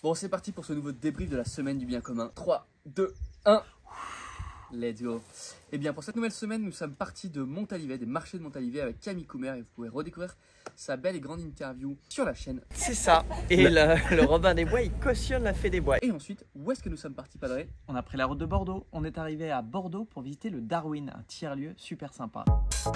Bon, c'est parti pour ce nouveau débrief de la semaine du bien commun. 3, 2, 1. Let's go. Et bien pour cette nouvelle semaine, nous sommes partis de Montalivet, des marchés de Montalivet avec Camille Coumer et vous pouvez redécouvrir sa belle et grande interview sur la chaîne. C'est ça. Et le Robin des Bois, il cautionne la Fée des Bois. Et ensuite, où est-ce que nous sommes partis, Padré? On a pris la route de Bordeaux. On est arrivé à Bordeaux pour visiter le Darwin, un tiers-lieu super sympa.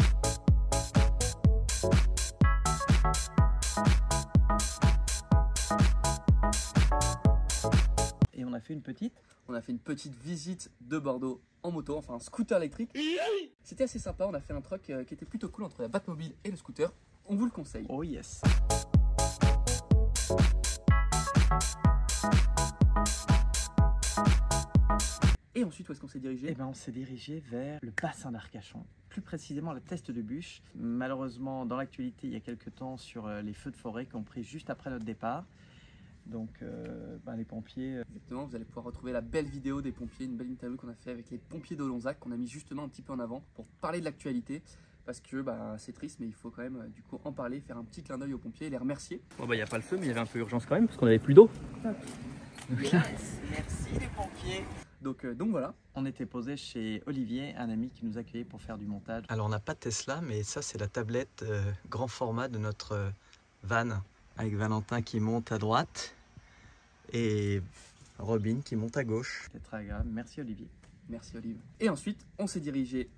Et on a fait une petite visite de Bordeaux en moto, enfin un scooter électrique. C'était assez sympa, on a fait un truc qui était plutôt cool entre la Batmobile et le scooter. On vous le conseille. Oh yes. Et ensuite, où est-ce qu'on s'est dirigé? Eh ben, on s'est dirigé vers le bassin d'Arcachon, plus précisément la Teste de Bûche. Malheureusement, dans l'actualité, il y a quelques temps, sur les feux de forêt qui ont pris juste après notre départ. Donc, les pompiers... Exactement, vous allez pouvoir retrouver la belle vidéo des pompiers, une belle interview qu'on a fait avec les pompiers d'Olonzac, qu'on a mis justement un petit peu en avant pour parler de l'actualité. Parce que c'est triste, mais il faut quand même du coup en parler, faire un petit clin d'œil aux pompiers et les remercier. Bon il n'y a pas le feu, mais il y avait un peu urgence quand même, parce qu'on n'avait plus d'eau. Yes, merci les pompiers. Donc voilà. On était posé chez Olivier, un ami qui nous accueillait pour faire du montage. Alors on n'a pas de Tesla, mais ça c'est la tablette grand format de notre van, avec Valentin qui monte à droite et Robin qui monte à gauche. C'était très agréable, merci Olivier. Merci Olivier. Et ensuite, on s'est dirigé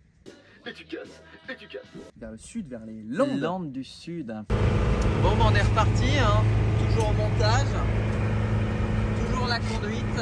vers le sud, vers les Landes. Landes du Sud. Bon, on est reparti, hein. Toujours au montage, toujours la conduite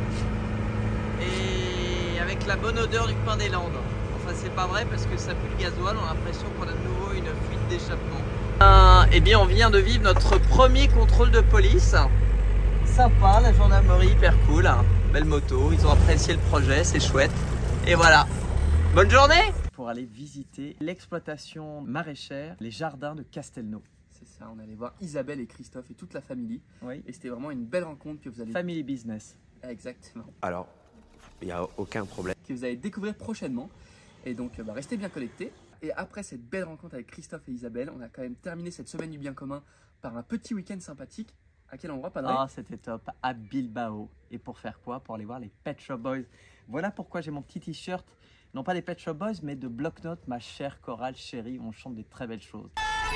et avec la bonne odeur du pain des Landes. Enfin, c'est pas vrai parce que ça pue le gasoil, on a l'impression qu'on a de nouveau une fuite d'échappement. Eh bien, on vient de vivre notre premier contrôle de police. Sympa, la gendarmerie hyper cool, hein. Belle moto, ils ont apprécié le projet, c'est chouette. Et voilà, bonne journée! Pour aller visiter l'exploitation maraîchère, les jardins de Castelnau. C'est ça, on allait voir Isabelle et Christophe et toute la famille. Oui. Et c'était vraiment une belle rencontre que vous allez... Family business. Exactement. Alors, il n'y a aucun problème. Que vous allez découvrir prochainement. Et donc, restez bien connectés. Et après cette belle rencontre avec Christophe et Isabelle, on a quand même terminé cette semaine du bien commun par un petit week-end sympathique. À quel endroit, Padré? Ah, c'était top, à Bilbao. Et pour faire quoi? Pour aller voir les Pet Shop Boys. Voilà pourquoi j'ai mon petit t-shirt. Non pas des Pet Shop Boys, mais de Bloc-Notes, ma chère chorale chérie, où on chante des très belles choses.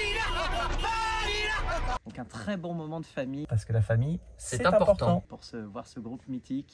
Donc un très bon moment de famille. Parce que la famille, c'est important. Pour voir ce groupe mythique.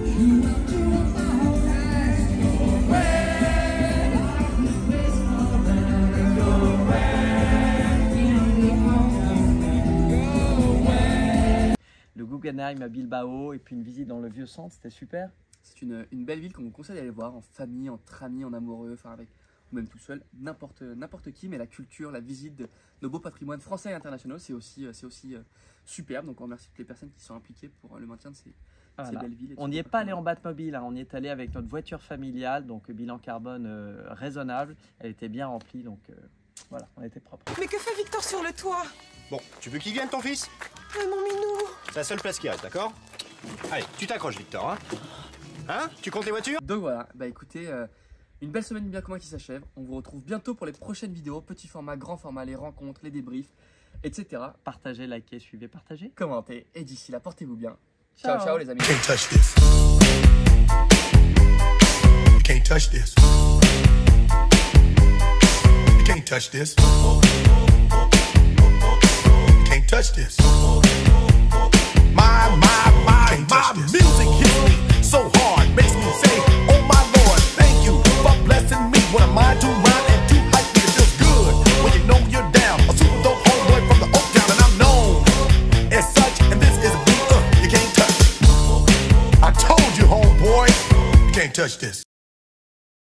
Le Guggenheim à Bilbao et puis une visite dans le vieux centre, c'était super. C'est une belle ville qu'on vous conseille d'aller voir en famille, entre amis, en amoureux, enfin avec, ou même tout seul, n'importe qui. Mais la culture, la visite de nos beaux patrimoines français et internationaux, c'est aussi superbe. Donc on remercie toutes les personnes qui sont impliquées pour le maintien de ces belles villes. On n'y est pas allé en Batmobile, hein. On y est allé avec notre voiture familiale, donc bilan carbone raisonnable. Elle était bien remplie, donc voilà, on était propre. Mais que fait Victor sur le toit? Bon, tu veux qu'il vienne ton fils? Mon minou. C'est la seule place qui reste, d'accord? Allez, tu t'accroches Victor, hein? Hein? Tu comptes les voitures? Donc voilà, écoutez, une belle semaine du bien commun qui s'achève. On vous retrouve bientôt pour les prochaines vidéos, petit format, grand format, les rencontres, les débriefs, etc. Partagez, likez, suivez, partagez. Commentez, et d'ici là, portez-vous bien. Ciao, ciao les amis. Can't touch this. You can't touch this. You can't touch this. You can't touch this. My music hits me so hard, makes me say, oh my Lord, thank you for blessing me. What am I to rhyme and to hype me? It feels good when you know you're down. A super dope homeboy from the Oak Town, and I'm known as such. And this is a beat you can't touch. I told you, homeboy, you can't touch this.